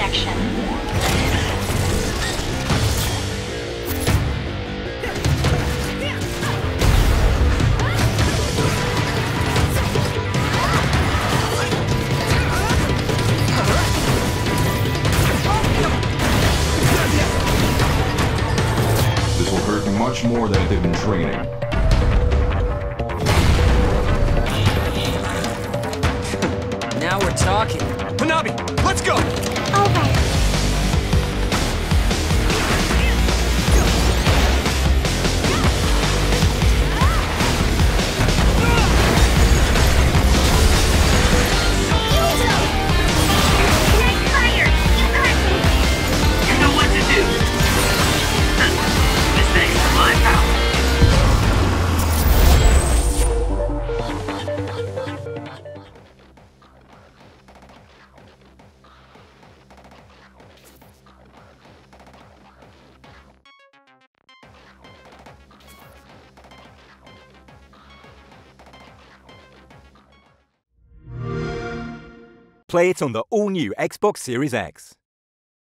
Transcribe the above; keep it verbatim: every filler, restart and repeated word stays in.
protection. This will hurt much more than it did in training. Now we're talking. Hanabi, let's go! All right. Play it on the all-new Xbox Series X.